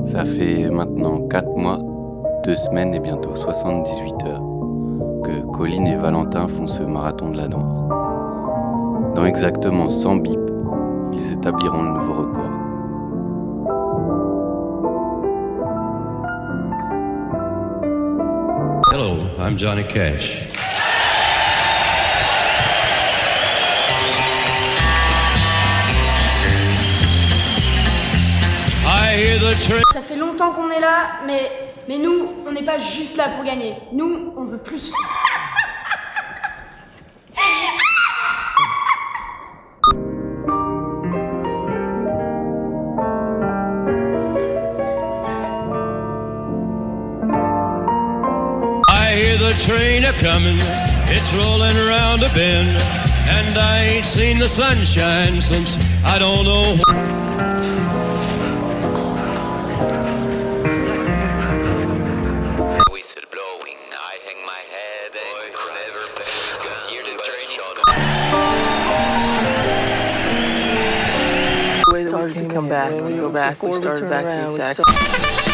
Ça fait maintenant 4 mois, 2 semaines et bientôt 78 heures que Coline et Valentin font ce marathon de la danse. Dans exactement 100 bips, ils établiront le nouveau record. Hello, I'm Johnny Cash. Ça fait longtemps qu'on est là, mais nous, on n'est pas juste là pour gagner. Nous, on veut plus. I hear the train a-comin', it's rollin' around a bend, and I ain't seen the sunshine since I don't know. Come back, we go back, we started back exactly.